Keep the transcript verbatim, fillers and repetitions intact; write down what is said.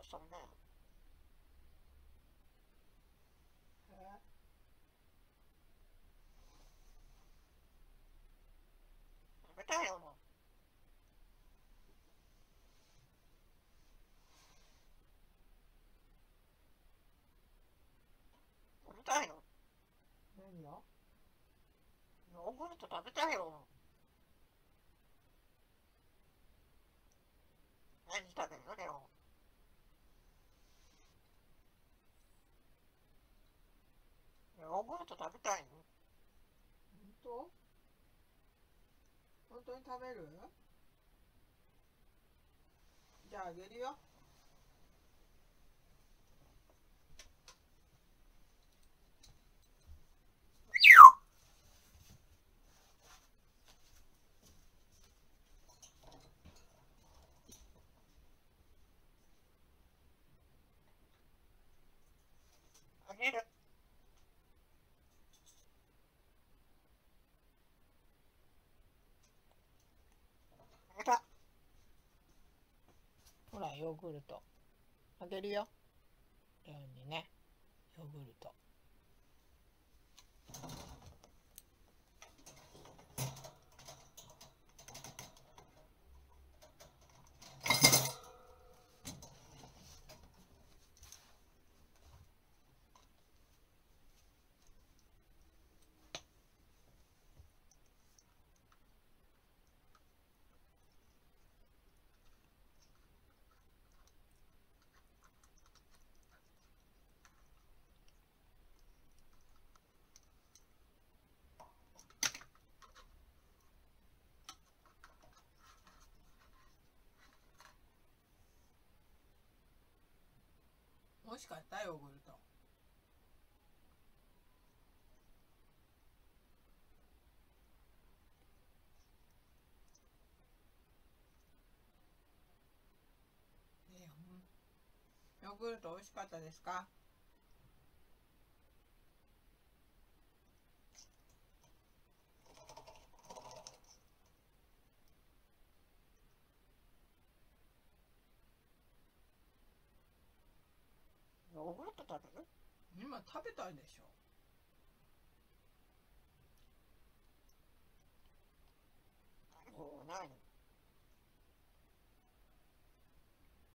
そんな。 え、 食べたいよ、もう。食べたいの。 何よ。 ヨーグルト食べたいよ。何食べるのレオ。ヨーグルト食べたいの。 本当？本当に食べる？じゃああげるよ。 あげる。あげた。 ほら、ヨーグルト。あげるよ。レオンにね、ヨーグルト。美味しかった、ヨーグルト。レオン、ヨーグルト美味しかったですか？ ヨーグルト食べる？ 今食べたでしょ。 もうないの。